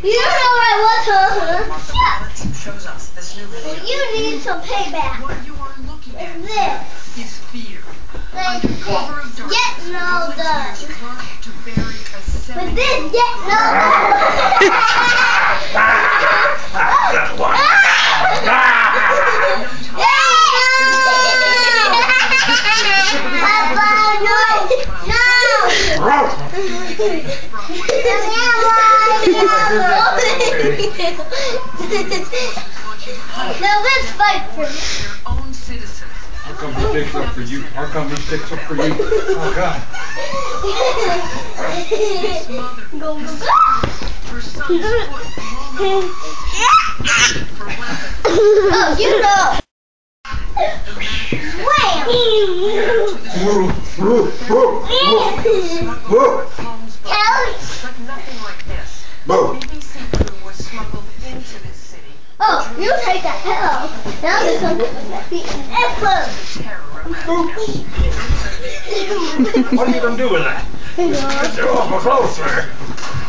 You don't know what I want to. Shut. Shows us this new video. Well, you need some payback. What you are looking at This. is fear. Like Under cover of darkness, getting all done. to bury a But this getting all Now let's fight for their own citizens. How come he sticks up for you? How come he sticks up for you? Oh, God. This mother has her son's foot blown off for weapons. Oh, you know. Wham! Kelly. But nothing like this. BBC crew was smuggled into this city. Oh, you take that pillow. Now there's something with my feet. Excellent. Terror around What are you going to do with that? Get off my clothes, sir.